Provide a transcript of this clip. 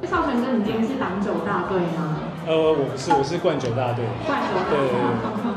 少权哥，你今天是挡酒大队吗？ 我不是，我是灌酒大队。 灌酒大队。